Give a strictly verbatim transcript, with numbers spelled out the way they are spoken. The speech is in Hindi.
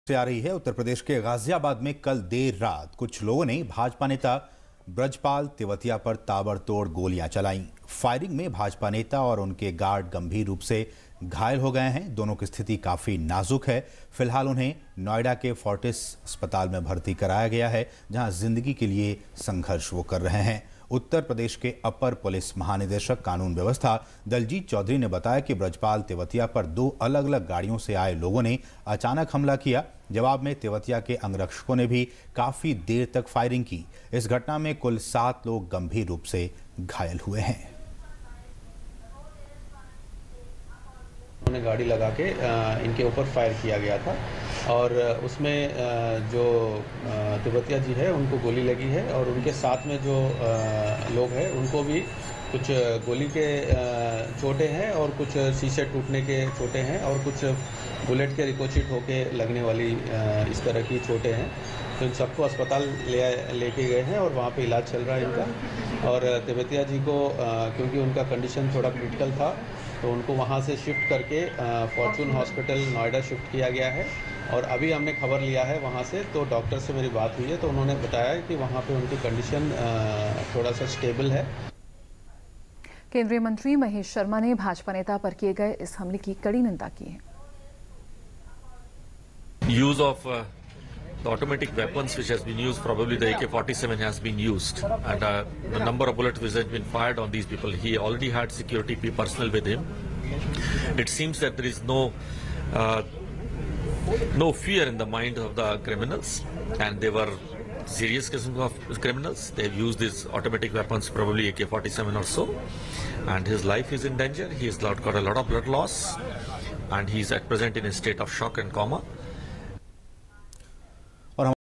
से आ रही है। उत्तर प्रदेश के गाजियाबाद में कल देर रात कुछ लोगों ने भाजपा नेता ब्रिजपाल तेवतिया पर ताबड़तोड़ गोलियां चलाईं। फायरिंग में भाजपा नेता और उनके गार्ड गंभीर रूप से घायल हो गए हैं। दोनों की स्थिति काफी नाजुक है। फिलहाल उन्हें नोएडा के फोर्टिस अस्पताल में भर्ती कराया गया है, जहां जिंदगी के लिए संघर्ष वो कर रहे हैं। उत्तर प्रदेश के अपर पुलिस महानिदेशक कानून व्यवस्था दलजीत चौधरी ने बताया कि ब्रिजपाल तेवतिया पर दो अलग अलग गाड़ियों से आए लोगों ने अचानक हमला किया। जवाब में तेवतिया के अंगरक्षकों ने भी काफी देर तक फायरिंग की। इस घटना में कुल सात लोग गंभीर रूप से घायल हुए हैं। उन्होंने गाड़ी लगा के इनके ऊपर फायर किया गया था और उसमें जो तेवतिया जी है उनको गोली लगी है और उनके साथ में जो लोग हैं उनको भी कुछ गोली के चोटें हैं और कुछ शीशे टूटने के चोटें हैं और कुछ बुलेट के रिकोचिट होके लगने वाली इस तरह की चोटें हैं। तो इन सबको अस्पताल ले लेके गए हैं और वहाँ पे इलाज चल रहा है इनका। और तेवतिया जी को क्योंकि उनका कंडीशन थोड़ा क्रिटिकल था तो उनको वहाँ से शिफ्ट करके फॉर्चून हॉस्पिटल नोएडा शिफ्ट किया गया है। और अभी हमने खबर लिया है वहाँ से, तो डॉक्टर से मेरी बात हुई है तो उन्होंने बताया कि वहाँ पे उनकी कंडीशन थोड़ा सा स्टेबल है। केंद्रीय मंत्री महेश शर्मा ने भाजपा नेता पर किए गए इस हमले की कड़ी निंदा की है। Use of uh, the automatic weapons which has been used, probably the A K forty-seven has been used, and uh, the number of bullets which has been fired on these people. He already had security personnel with him. It seems that there is no uh, no fear in the mind of the criminals, and they were serious cases of criminals. They have used these automatic weapons, probably A K forty-seven or so, and his life is in danger. He has got a lot of blood loss, and he is at present in a state of shock and coma.